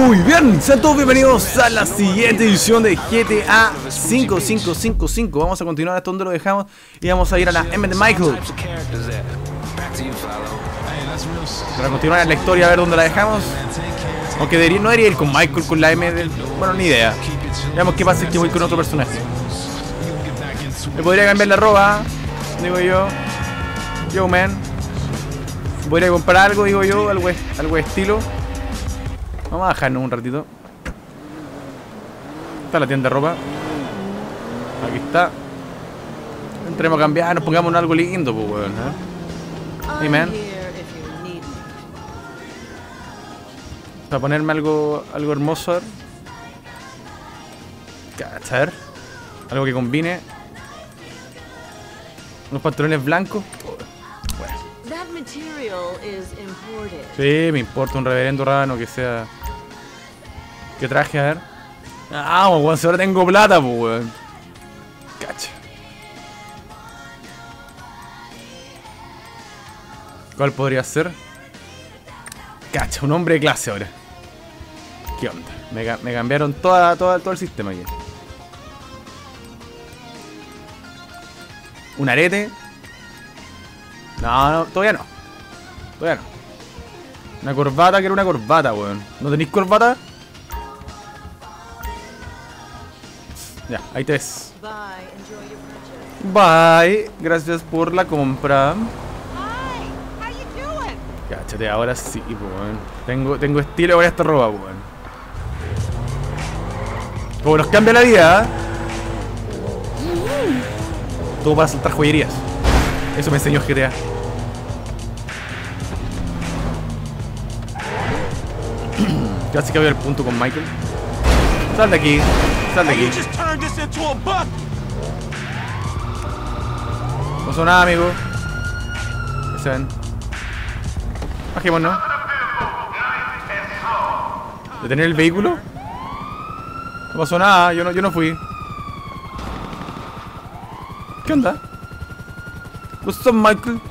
Muy bien, sean todos bienvenidos a la siguiente edición de GTA 5555. Vamos a continuar hasta donde lo dejamos y vamos a ir a la M de Michael para continuar la historia, a ver dónde la dejamos. Aunque no debería ir con Michael, con la M del... Bueno, ni idea. Veamos qué pasa si voy con otro personaje. Me podría cambiar la ropa, digo yo. Yo, man. Podría comprar algo, digo yo, algo de estilo. Vamos a bajarnos un ratito. Está la tienda de ropa. Aquí está. Entremos a cambiar, nos pongamos algo lindo, pues, weón. Hey, man. Para ponerme algo hermoso, a ver. Cachar. Algo que combine. Unos pantalones blancos. Bueno. Sí, me importa un reverendo rano que sea. ¿Qué traje? A ver. Ah, weón, si ahora tengo plata, pues, weón. Cacha. ¿Cuál podría ser? Cacha, un hombre de clase ahora. ¿Qué onda? Me cambiaron todo el sistema aquí. ¿Un arete? No, todavía no. Todavía no. Una corbata, que era una corbata, weón. ¿No tenéis corbata? Ya, ahí te ves. Bye. Gracias por la compra. Cáchate, ahora sí, weón. Tengo estilo con esta ropa, weón. Como nos cambia la vida, ¿eh? Todo para saltar joyerías. Eso me enseñó GTA. Casi que voy al punto con Michael. Sal de aquí. Sal de aquí. No pasó nada, amigo. ¿Qué se ven? Bajémonos. ¿Detener el vehículo? No pasó nada, yo no fui. ¿Qué onda? What's up, Michael?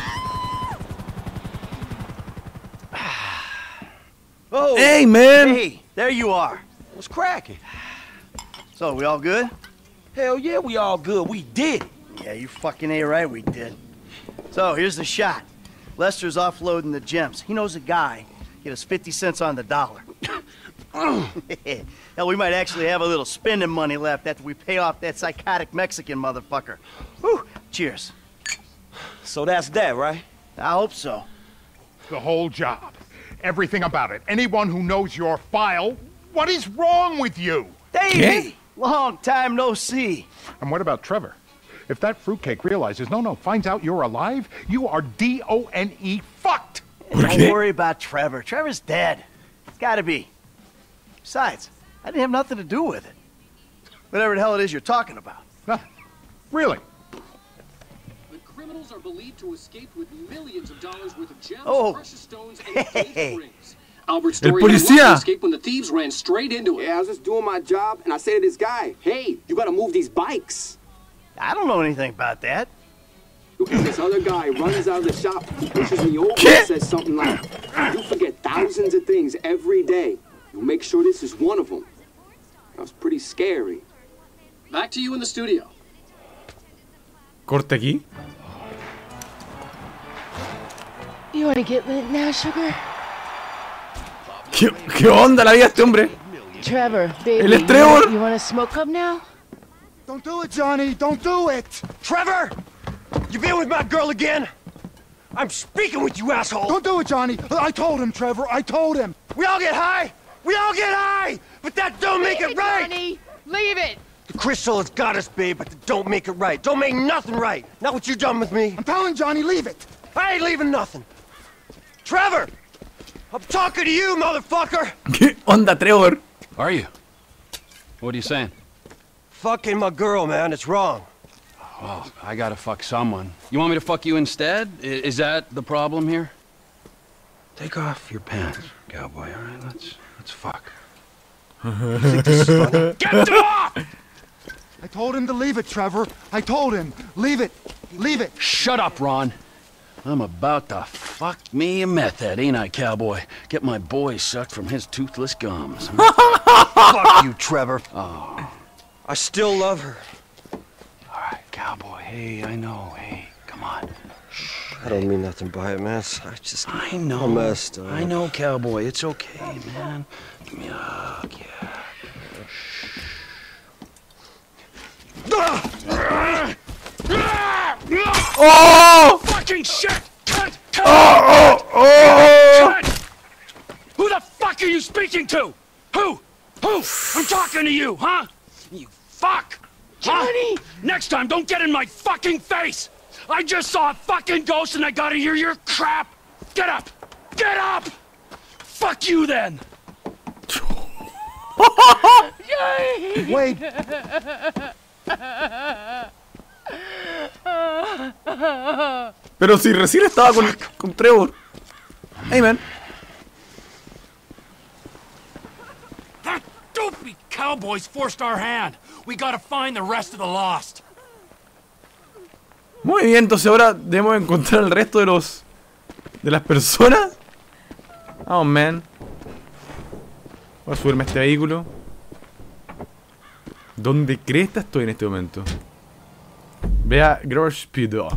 Oh, hey, man! Hey, there you are. What's cracking? So, we all good? Hell yeah, we all good. We did. Yeah, you fucking ain't right, we did. So, here's the shot. Lester's offloading the gems. He knows a guy. Get us 50 cents on the dollar. Hell, we might actually have a little spending money left after we pay off that psychotic Mexican motherfucker. Whew. Cheers. So that's that, right? I hope so. The whole job. Everything about it. Anyone who knows your file, what is wrong with you? Davey! Long time no see. And what about Trevor? If that fruitcake realizes, finds out you're alive, you are D-O-N-E fucked! Don't worry about Trevor. Trevor's dead. It's gotta be. Besides, I didn't have nothing to do with it. Whatever the hell it is you're talking about. Really? The criminals are believed to escape with millions of dollars worth of gems, precious stones, and engagement rings. Albert's story escaped when the thieves ran straight into it. Yeah, I was just doing my job, and I say to this guy, "Hey, you gotta move these bikes." I don't know anything about that. And this other guy runs out of the shop, pushes me over, and says something like, "You forget thousands of things every day. You make sure this is one of them." That was pretty scary. Back to you in the studio. Corte aquí. You wanna get lit now, sugar? ¿Qué onda la vida de este hombre? Trevor, baby, El Trevor. You wanna smoke up now? Don't do it, Johnny! Don't do it! Trevor! You been with my girl again? I'm speaking with you, asshole! Don't do it, Johnny! I told him, Trevor! I told him! We all get high! We all get high! But that don't make it right! Johnny! Leave it! The crystal has got us, babe, but that don't make it right. Don't make nothing right! Not what you done with me. I'm telling Johnny, leave it! I ain't leaving nothing! Trevor! I'm talking to you, motherfucker! ¿Qué onda, Trevor? Are you? What are you saying? Fucking my girl, man. It's wrong. Well, I gotta fuck someone. You want me to fuck you instead? Is that the problem here? Take off your pants, cowboy, all right? Let's fuck. You think this is funny? Get them off! I told him to leave it, Trevor. I told him. Leave it. Leave it. Shut up, Ron. I'm about to fuck me a meth head, ain't I, cowboy? Get my boy sucked from his toothless gums. Fuck you, Trevor. Oh. I still love her. All right, cowboy. Hey, I know. Hey, come on. I don't mean nothing by it, man. I know. I'm messed up. I know, cowboy. It's okay, man. Give me a hug, yeah. Oh! Fucking shit! Cut! Oh! Who the fuck are you speaking to? Who? I'm talking to you, huh? You fuck! Johnny! Huh? Next time, don't get in my fucking face! I just saw a fucking ghost and I gotta hear your crap! Get up! Get up! Fuck you then! Wait. Pero si recién estaba con Trevor. Hey, man. That dopey cowboy's forced our hand. We gotta find the rest of the lost. Muy bien, entonces ahora debemos encontrar el resto de las personas. Oh, man. Voy a subirme a este vehículo. ¿Dónde cresta estoy en este momento? Vea Groshpido.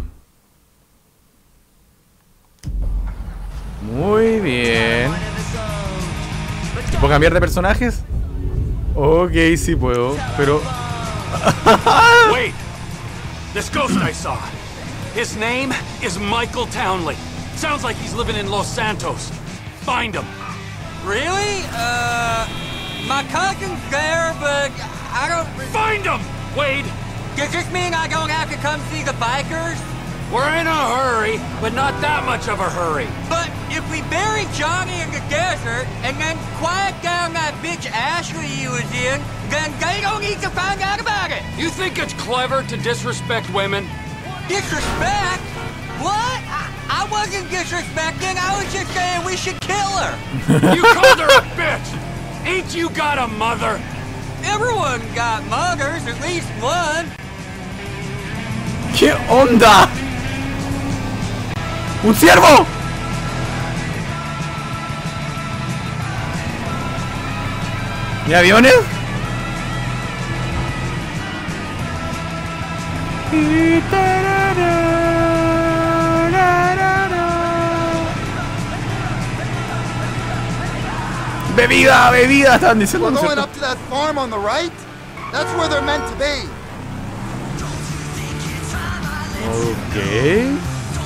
Muy bien. ¿Puedo cambiar de personajes? Ok, sí puedo, pero... Wait! This ghost I saw. His name is Michael Townley. Sounds like he's living in Los Santos. Find him. Really? My cousin's there, but I don't... Find him, Wade! Does this mean I don't have to come see the bikers? We're in a hurry, but not that much of a hurry. But if we bury Johnny in the desert and then quiet down that bitch Ashley he was in, then they don't need to find out about it. You think it's clever to disrespect women? Disrespect? What? I wasn't disrespecting. I was just saying we should kill her. You called her a bitch. Ain't you got a mother? Everyone got mothers, at least one. ¿Qué onda? ¡Un ciervo! ¿Y aviones? Bebida, bebida, estaban diciendo. We're going up to that farm on the right. That's where they're meant to be. Okay.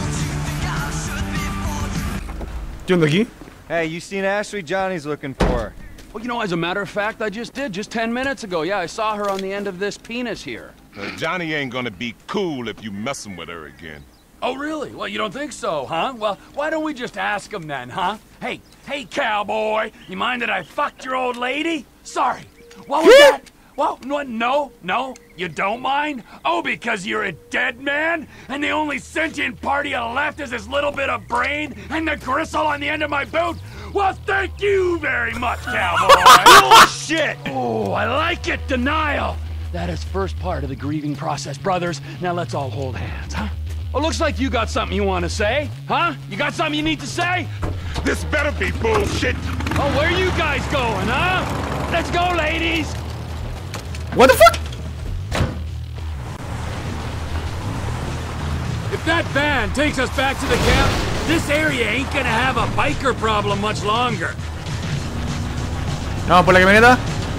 ¿Qué onda aquí? Hey, you seen Ashley? Johnny's looking for her. Well, you know, as a matter of fact, I just did, just 10 minutes ago. Yeah, I saw her on the end of this penis here. Johnny ain't gonna be cool if you messing with her again. Oh, really? Well, you don't think so, huh? Well, why don't we just ask him then, huh? Hey, cowboy, you mind that I fucked your old lady? Sorry. What was that? Well, no, you don't mind? Oh, because you're a dead man? And the only sentient part you left is this little bit of brain and the gristle on the end of my boot? Well, thank you very much, cowboy. Bullshit! Oh, I like it, denial. That is first part of the grieving process, brothers. Now let's all hold hands, huh? Well, looks like you got something you want to say, huh? You got something you need to say? This better be bullshit. Oh, where you guys going, huh? Let's go, ladies. What the fuck? If that van takes us back to the camp, this area ain't gonna have a biker problem much longer. Vamos por la camioneta.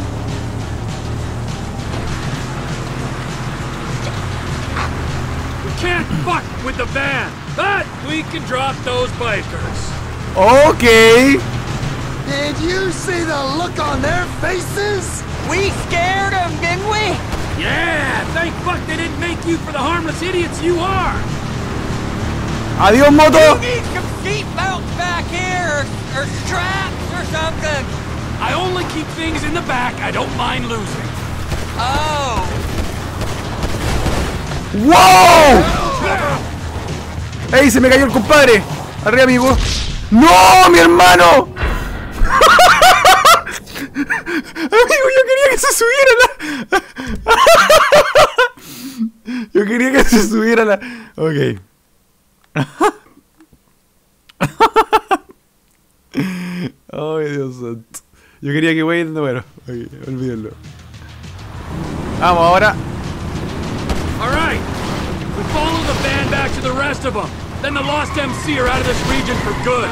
We can't fuck with the van, but we can drop those bikers. Okay. Did you see the look on their faces? We scared them, didn't we? Yeah, thank fuck they didn't make you for the harmless idiots you are. Adiós, moto. You need some seat belts back here, or straps or something. I only keep things in the back I don't mind losing. Oh. ¡Wow! ¡Ey, se me cayó el compadre! ¡Arriba, amigo! ¡No, mi hermano! Amigo, yo quería que se subiera la... Yo quería que se subiera la... Ok. Ay, Dios santo. Yo quería que Wade... Bueno, olvídenlo. Vamos, ahora. Alright. We follow the band back to the rest of them. Then the Lost MC are out of this region for good.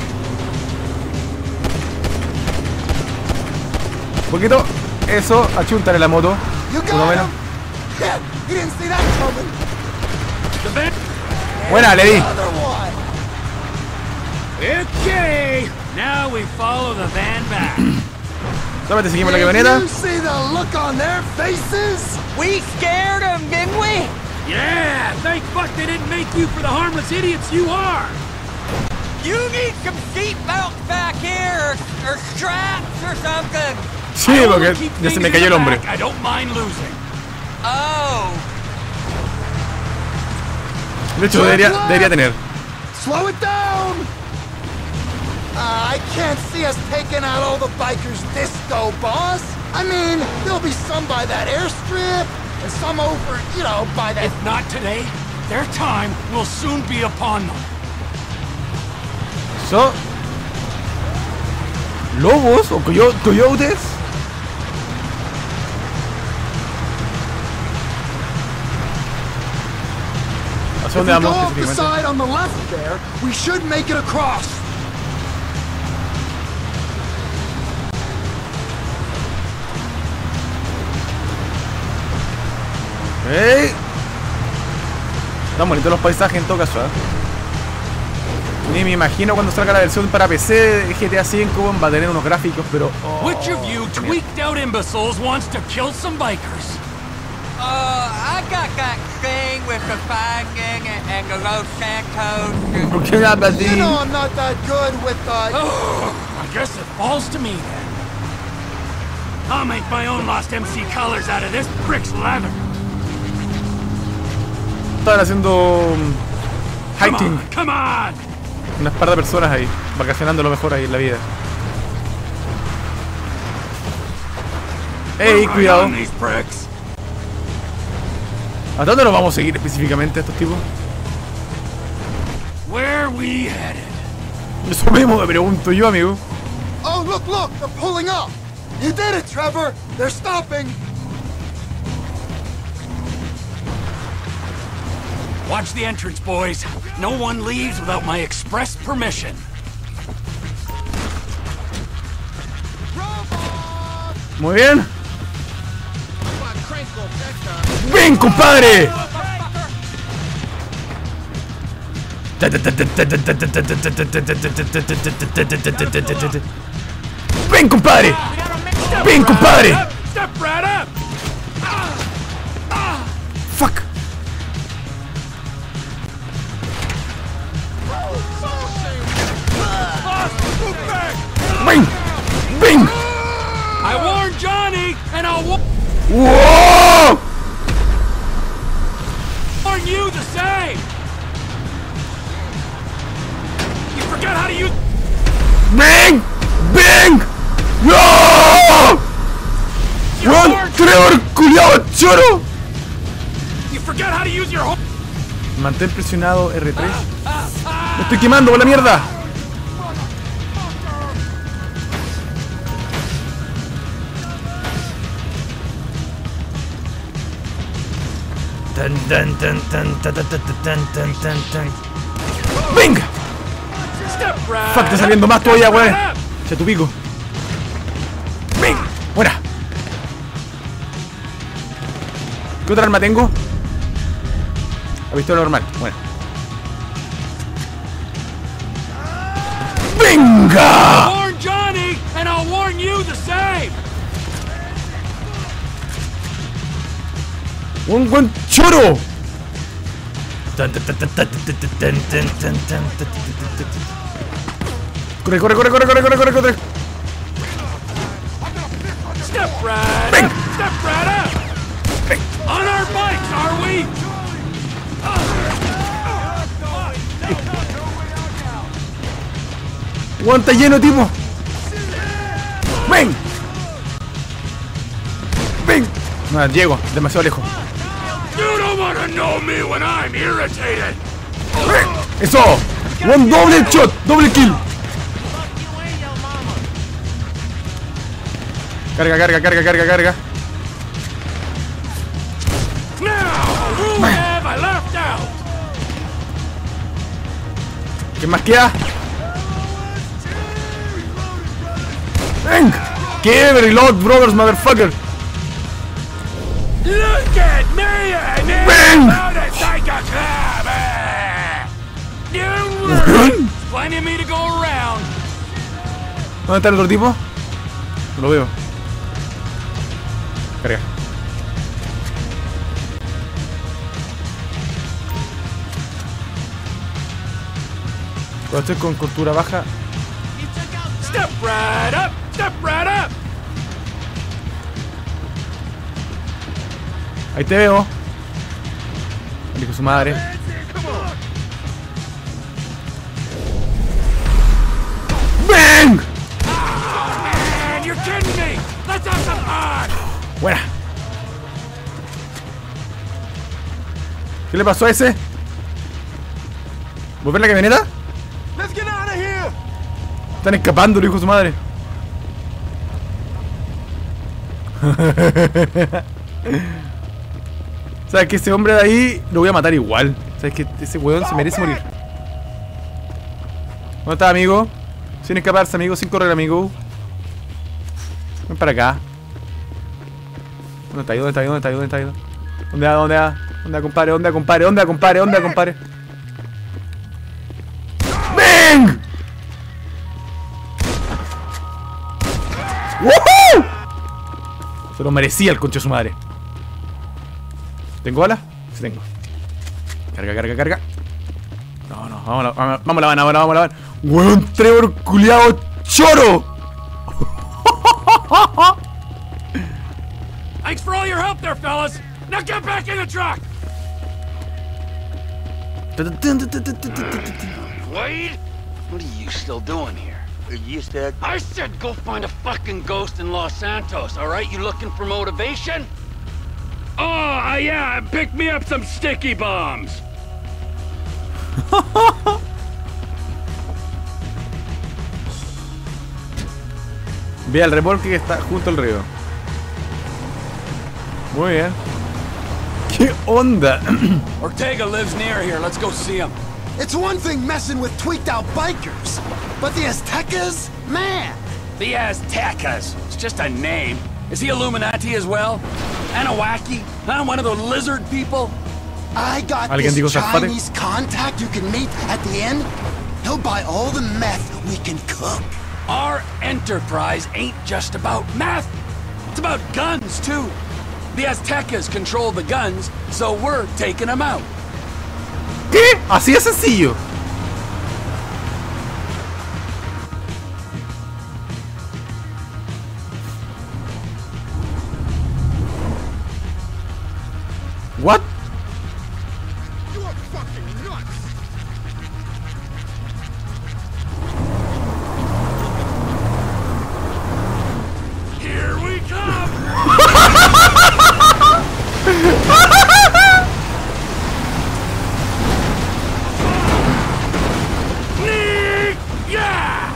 Un poquito. Eso, achúntale la moto. Uno menos. Buena, le di. Okay. Now we follow the van back. Solamente seguimos la camioneta. You see the look on their faces? We scared them, didn't we? Yeah, thank fuck they didn't make you for the harmless idiots you are. You need some seatbelts back here, or straps or something. Sí, porque ya se me cayó el hombre. I don't mind losing. Oh. De hecho, debería tener. Slow it down. I can't see us taking out all the bikers this go, boss. I mean, there'll be some by that airstrip, and some over, you know, by that... If not today, their time will soon be upon them. So... ¿Lobos o coyotes? ¿Hacia dónde vamos If we go off the específicamente? side on the left there, we should make it across. ¡Ey! Están bonitos los paisajes en todo caso, ¿eh? Ni me imagino cuando salga la versión para PC de GTA V va a tener unos gráficos, pero... Oh, which of you tweaked out imbeciles wants to kill some bikers? I got that thing with the finding and the Los Santos. ¿Por qué hablas así? You know I'm not that good with, I guess it falls to me then. I'll make my own Lost MC colors out of this brick's leather. Estaban haciendo... hiking. Come on! Unas par de personas ahí, vacacionando lo mejor ahí en la vida. ¡Ey, cuidado! ¿A dónde nos vamos a seguir específicamente a estos tipos? Where we headed? Eso mismo me pregunto yo, amigo. Oh, look, they're pulling up. You did it, Trevor. They're stopping. Watch the entrance, boys. No one leaves without my express permission. Muy bien. ¡Ven, compadre! ¡Ven, compadre! ¡Ven, compadre! ¡Fuck! ¡Ven! ¡Ven! I warned Johnny, and I'll ¡Wow! warn you the same. You forgot how to use. ¡Ven! ¡Ven! ¡No! ¡Juan Trevor, culiao, choro! You forgot how to use your whole. Mantén presionado R3. ¡Me estoy quemando con la mierda! ¡Venga! ¡Fuck! Está saliendo más todavía, weón. Echa tu pico. ¡Venga! ¡Buena! ¿Qué otra arma tengo? La pistola normal. Bueno. ¡Venga! Warn Johnny, and I'll warn you the same. ¡Un buen choro! Corre, corre, corre, corre, corre, corre, corre, corre. Step right up. Step right up. On our bikes, are we? ¡Aguanta lleno, tipo! ¡Ven! ¡Ven! No, llego, demasiado lejos. You don't want to know me when I'm irritated. ¡Eso! ¡Un doble shot! ¡Doble kill! Carga, carga, carga, carga, carga. ¿Quién más queda? ¡Ven! ¿Qué? Reload, brothers, motherfucker. Look at me and plenty of me to go around. ¿Dónde está el otro tipo? No lo veo. Carga. Cuando estoy con cultura baja. Step right up, step right up. Ahí te veo. Dijo su madre. ¡Bang! Buena. ¿Qué le pasó a ese? ¿Volver la camioneta? Están escapando, le dijo su madre. ¿Sabes que ese hombre de ahí lo voy a matar igual? ¿Sabes que ese weón se merece morir? ¿Dónde está, amigo? Sin escaparse, amigo, sin correr, amigo. Ven para acá. ¿Dónde está ahí? ¿Dónde está ahí? ¿Dónde está ahí? ¿Dónde está ahí? ¿Dónde va? ¿Dónde va? ¿Dónde va, compadre? ¿Dónde va, compadre? ¿Dónde va, compadre? ¿Dónde va, compadre? ¡Bang! ¡Woohoo! Se lo merecía el concho de su madre. ¿Tengo alas? Sí tengo. Carga, carga, carga. No, no, vamos a la van, vamos a la van. ¡Weón, Trevor culiao choro! Thanks for all your help there, fellas. Now get back in the truck. Wade, what are you still doing here? You said... I said go find a fucking ghost in Los Santos, alright? You looking for motivation? Oh, yeah, pick me up some sticky bombs. Ve al remolque que está junto al río. Muy bien. ¿Qué onda? Ortega lives near here. Let's go see him. It's one thing messing with tweaked out bikers, but the Aztecas? Man! The Aztecas. It's just a name. Is he Illuminati as well? Anunnaki? Huh? One of those lizard people? I got this Chinese contact you can meet at the end. He'll buy all the meth we can cook. Our enterprise ain't just about meth. It's about guns, too. The Aztecas control the guns, so we're taking them out. ¿Qué? Así de sencillo. What? You are fucking nuts. Here we come. Yeah!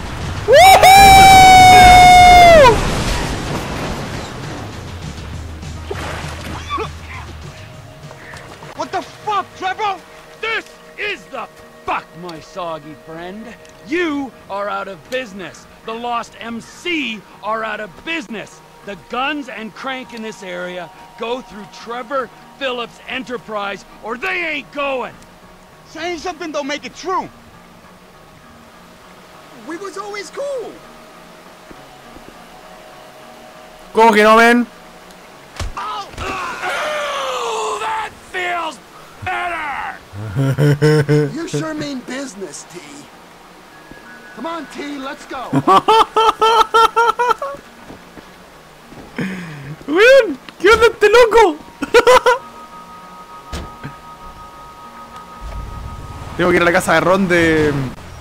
What the fuck, Trevor? This is the fuck, my soggy friend. You are out of business. The Lost MC are out of business. The guns and crank in this area go through Trevor Phillips Enterprise, or they ain't going. Saying something don't make it true. We was always cool. ¿Cómo que no, ven? Oh, that feels better. You sure mean business, T. Come on, T, let's go. Weón, ¿qué onda este loco? Tengo que ir a la casa de Ron de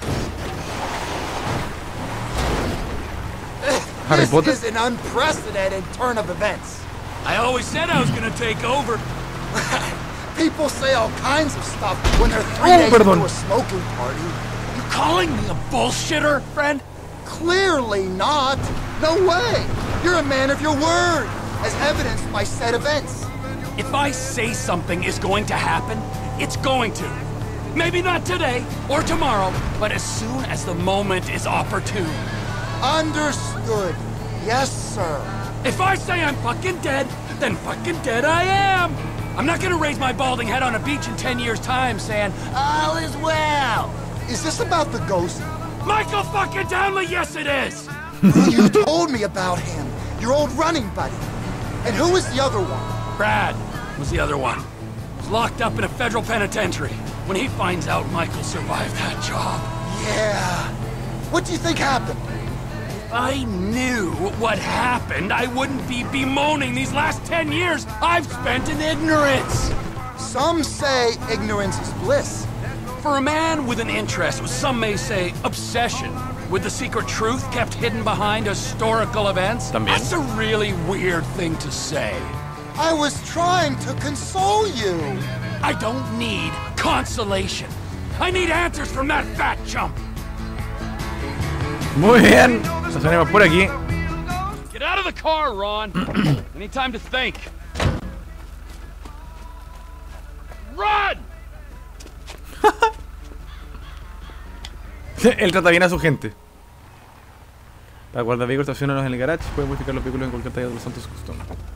Harry Potter. This is an unprecedented turn of events. I always said I was gonna take over. People say all kinds of stuff when they're 3 days into a smoking party. You calling me a bullshitter, friend? Clearly not. No way. You're a man of your word, as evidenced by said events. If I say something is going to happen, it's going to. Maybe not today or tomorrow, but as soon as the moment is opportune. Understood. Yes, sir. If I say I'm fucking dead, then fucking dead I am. I'm not gonna raise my balding head on a beach in 10 years' time saying, all is well. Is this about the ghost? Michael fucking Townley, yes it is! You told me about him, your old running buddy. And who was the other one? Brad was the other one. He's locked up in a federal penitentiary. When he finds out Michael survived that job. Yeah. What do you think happened? If I knew what happened, I wouldn't be bemoaning these last 10 years I've spent in ignorance. Some say ignorance is bliss. For a man with an interest, some may say obsession, with the secret truth kept hidden behind historical events, that's a really weird thing to say. I was trying to console you. I don't need consolation. I need answers from that fat chump. Muy bien. Nos tenemos por aquí. Get out of the car, Ron. Any time to think. Run! Él trata bien a su gente. Para guardar vehículos, estacionados en el garage. Pueden modificar los vehículos en cualquier taller de los Santos Custom.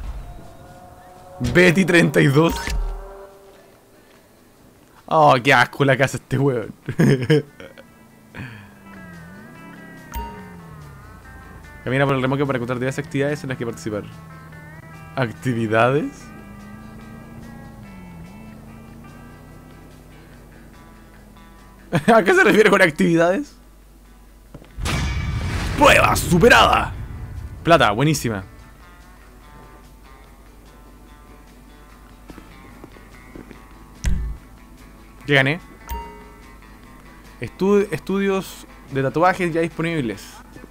Betty 32. Oh, qué asco la casa este weón. Camina por el remolque para encontrar diversas actividades en las que participar. ¿Actividades? ¿A qué se refiere con actividades? ¡Prueba superada! Plata, buenísima. ¿Qué gané? Estudios de tatuajes ya disponibles.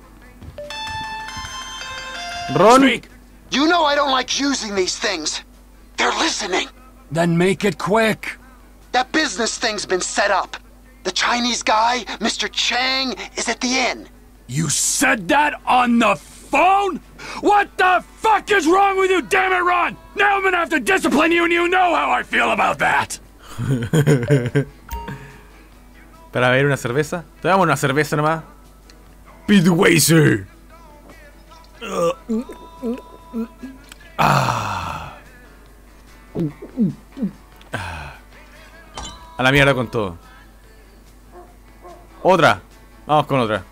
Ron. You know I don't like using these things. They're listening. Then make it quick. That business thing's been set up. The Chinese guy, Mr. Chang, is at the inn. You said that on the phone? What the fuck is wrong with you, damn it, Ron? Now I'm gonna have to discipline you and you know how I feel about that. Para ver una cerveza. Te damos una cerveza nomás. Budweiser. A la mierda con todo. Otra. Vamos con otra.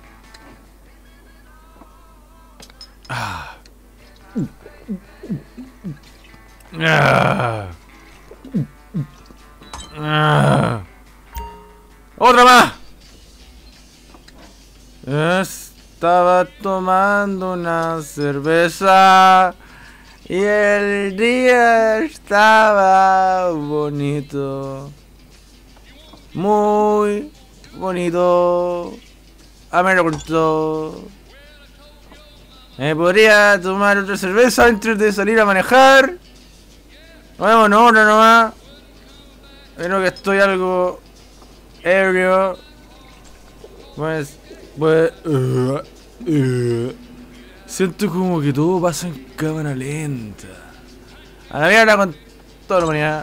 Otra más. Estaba tomando una cerveza y el día estaba bonito, muy bonito. A mí me gustó. Me podría tomar otra cerveza antes de salir a manejar. Bueno, otra nomás. Creo que estoy algo ebrio. Pues siento como que todo pasa en cámara lenta. A la mierda con toda la humanidad.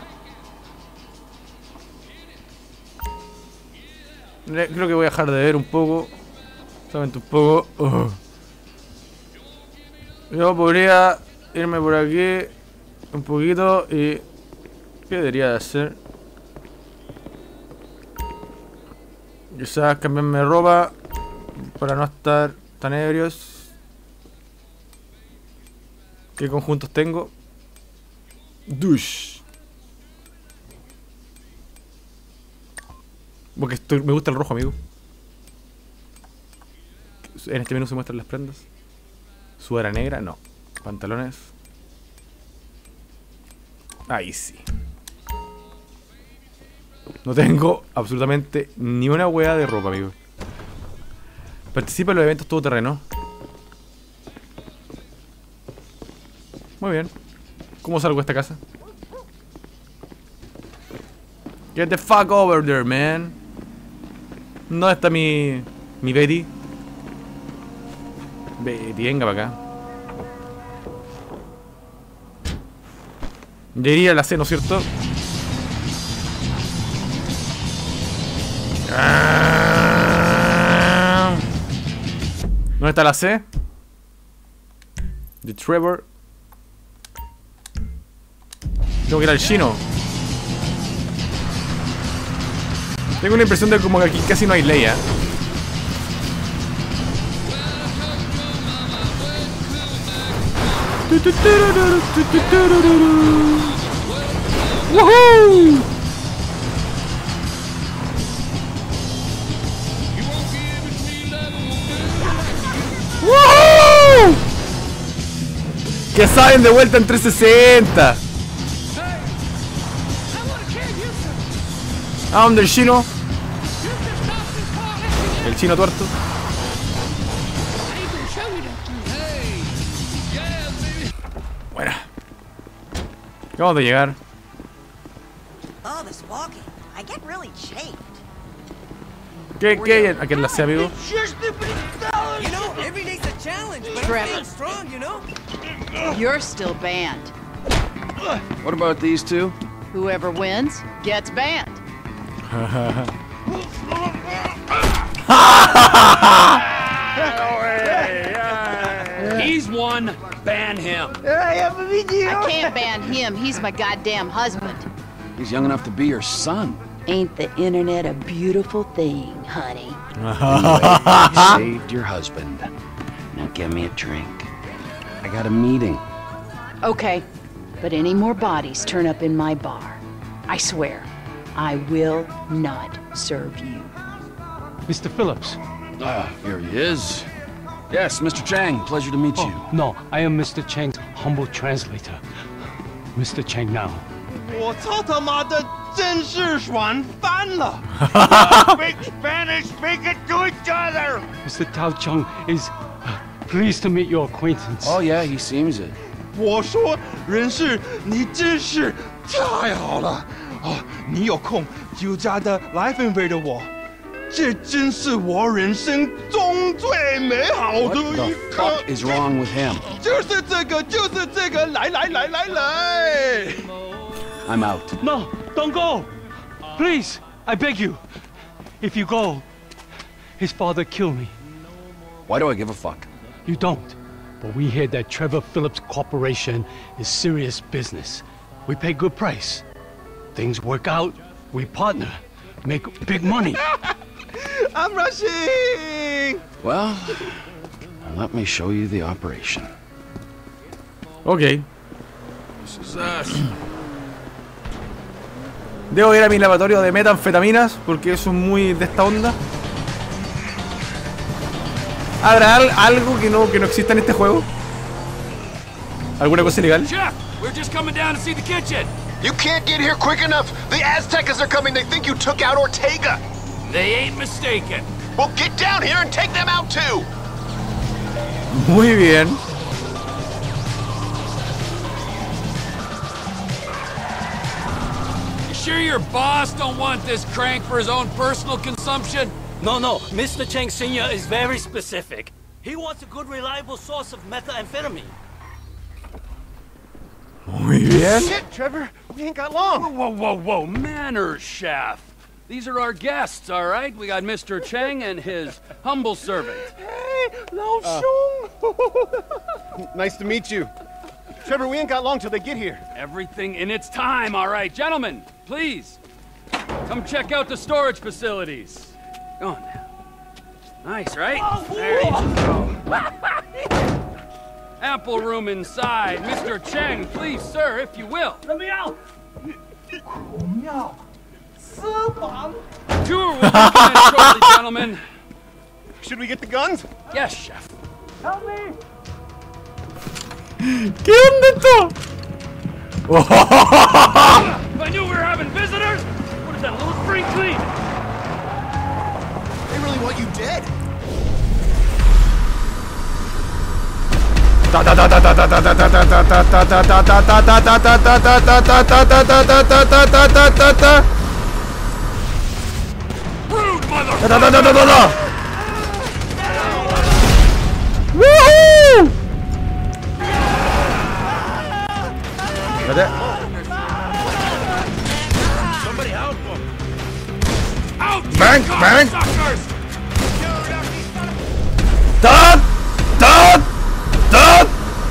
Creo que voy a dejar de ver un poco. Solamente un poco. Yo podría irme por aquí un poquito y... ¿qué debería de hacer? Quizás cambiarme de ropa para no estar tan ebrios. ¿Qué conjuntos tengo? Douche. Porque me gusta el rojo, amigo. En este menú se muestran las prendas. Sudadera negra, no. Pantalones. Ahí sí. No tengo absolutamente ni una hueá de ropa, amigo. Participa en los eventos todoterreno. Muy bien. ¿Cómo salgo de esta casa? Get the fuck over there, man. ¿Dónde está mi Betty? Betty, venga para acá. Debería ir a la C, ¿no es cierto? ¿Dónde está la C? De Trevor. Tengo que ir al chino. Tengo la impresión de como que aquí casi no hay ley, ¿eh? ¡Woohoo! ¡Woohoo! Que saben de vuelta en 360. ¿A dónde el chino? El chino tuerto. Bueno. Acabamos de llegar. Oh, this walking. I get really chafed. ¿Qué? ¿A quién la sé, amigo? You know, every day's a challenge, but I'm feeling strong, you know? You're still banned. What about these two? Whoever wins gets banned. He's one. Ban him. I can't ban him. He's my goddamn husband. He's young enough to be your son. Ain't the internet a beautiful thing, honey? Anyway, you saved your husband. Now get me a drink. I got a meeting. Okay, but any more bodies turn up in my bar, I swear, I will not serve you. Mr. Phillips. Here he is. Yes, Mr. Chang, pleasure to meet you. No, I am Mr. Chang's humble translator. Mr. Chang now. 我操他妈的，真是软翻了 Speak Spanish, speak it to each other! Mr. Tao Chung is pleased to meet your acquaintance. Oh yeah, he seems it. 我说人事，你真是太好了哦！你有空就加的来分为的我，这真是我人生中最美好的 What 一 the 刻。 fuck is wrong with him? 就是这个，就是这个，来来来来来。 I'm out. No, don't go! Please, I beg you. If you go, his father kill me. Why do I give a fuck? You don't. But we hear that Trevor Phillips Corporation is serious business. We pay good price. Things work out, we partner, make big money. I'm rushing. Well, let me show you the operation. Ok. This is us. Debo ir a mi laboratorio de metanfetaminas porque eso es muy de esta onda. ¿Habrá algo que no exista en este juego? ¿Alguna cosa ilegal? Chef, we're just coming down to see the kitchen. You can't get here quick enough. The Aztecas are coming. They think you took out Ortega. They ain't mistaken. Well, get down here and take them out too. Muy bien. Sure your boss don't want this crank for his own personal consumption? No, Mr. Chang Sr. is very specific. He wants a good, reliable source of methamphetamine. Muy bien. Shit, Trevor, we ain't got long. Whoa, manners, chef. These are our guests, all right? We got Mr. Chang and his humble servant. Hey, Lao Shung. Nice to meet you. Trevor, we ain't got long till they get here. Everything in its time, all right. Gentlemen, please, come check out the storage facilities. Go on now. Nice, right? There you go. Ample room inside. Mr. Chang, please, sir, if you will. Let me out! Tour will begin shortly, gentlemen. Should we get the guns? Yes, chef. Help me! ¿Qué onda esto? If I knew we were having visitors, what is that, a little spring clean? They really want you dead. Rude motherfucker! Woohoo! Espérate. ven. ¡Tot! ¡Tot! ¡Tot!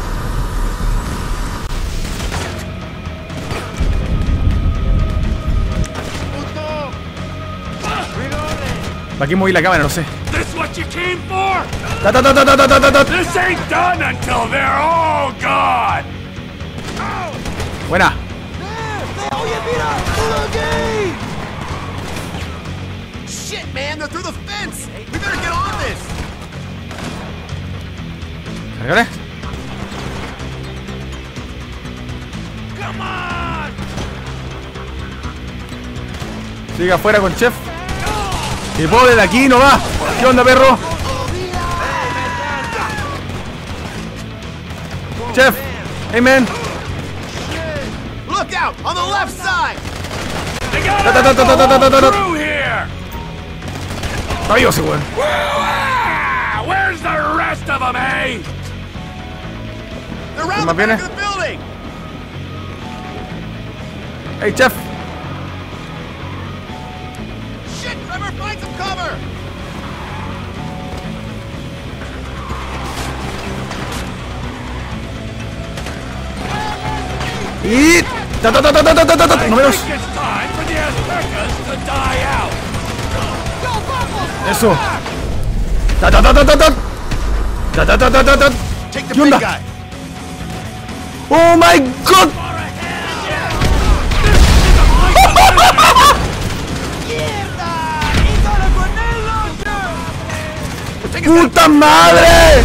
¿Para qué moví la cámara? No sé. This what you came for? Ta, ta, ta, ta, ta, ta, ta, ta. This ain't done until they're all gone. Buena. Oye, mira, ¡Look! Shit, man, they're through the fence. We better get on this. Cárgale. Come on. Sigue afuera con Chef. Y pobre de aquí no va. ¿Qué onda, perro? Chef. Hey, man. Look out on the left side. They got through here. Está vivo ese weón. Where's the rest of them, eh? They're around the back of the building. Hey, Chef. Shit, Trevor, find some cover. Y números. Eso. ¿Qué onda? Oh my god. ¡Puta madre!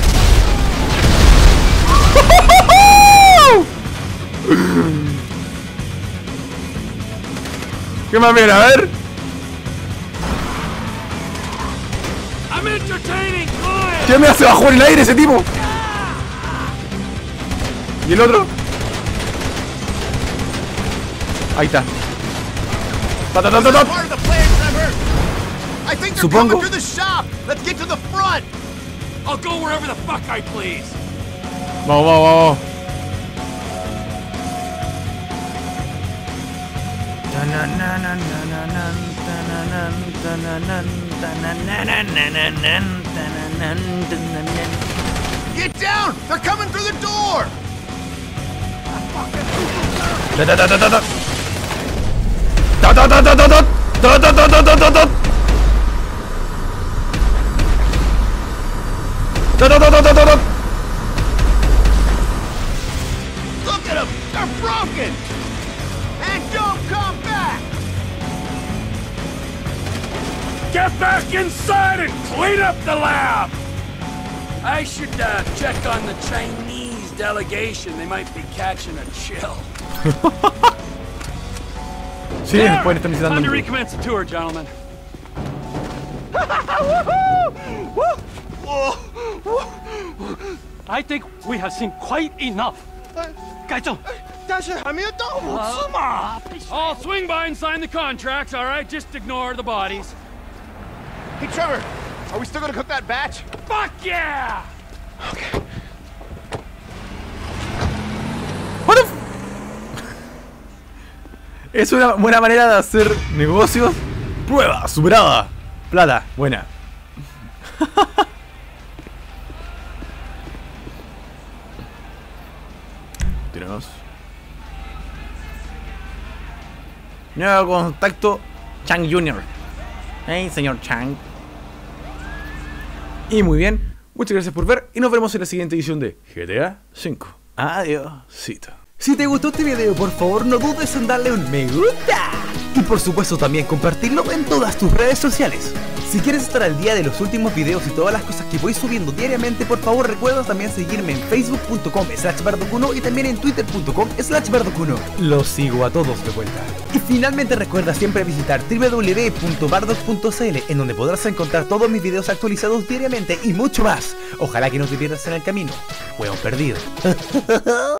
¿Qué más viene? A ver. ¿Qué me hace bajo en el aire ese tipo? ¿Y el otro? Ahí está. Supongo. I'll go wherever the fuck I please. Vamos, vamos, vamos. Get down! They're coming through the door! Look at them! They're broken! And don't come back! Get back inside and clean up the lab! I should check on the Chinese delegation. They might be catching a chill. Sí, después están Time to visitando. recommence the tour, gentlemen. I think we have seen quite enough. I'll swing by and sign the contracts, all right? Just ignore the bodies. Hey, Trevor, are we still gonna cook that batch? Fuck yeah! Okay. What the Es una buena manera de hacer negocios. Prueba superada. Plata, buena. Tenemos nuevo contacto, Chang Jr. Hey, señor Chang. Y muy bien, muchas gracias por ver y nos vemos en la siguiente edición de GTA V. Adiósito. Si te gustó este video, por favor no dudes en darle un me gusta. Y por supuesto también compartirlo en todas tus redes sociales. Si quieres estar al día de los últimos videos y todas las cosas que voy subiendo diariamente, por favor recuerda también seguirme en facebook.com/bardocuno y también en twitter.com/bardocuno. Los sigo a todos de vuelta. Y finalmente recuerda siempre visitar www.bardoc.cl, en donde podrás encontrar todos mis videos actualizados diariamente y mucho más. Ojalá que no te pierdas en el camino. Hueón perdido.